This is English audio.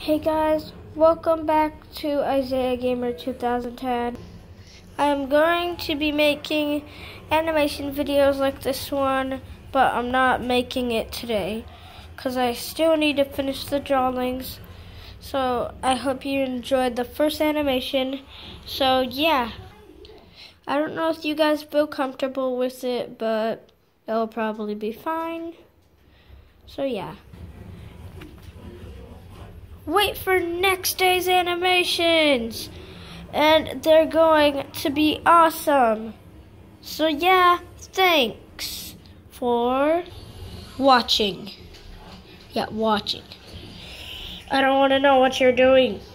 Hey guys, welcome back to Isaiah Gamer 2010. I'm going to be making animation videos like this one, but I'm not making it today because I still need to finish the drawings. So I hope you enjoyed the first animation. So yeah, I don't know if you guys feel comfortable with it, but it'll probably be fine. So yeah. Wait for next day's animations, and they're going to be awesome. So yeah, thanks for watching. Yeah, watching. I don't want to know what you're doing.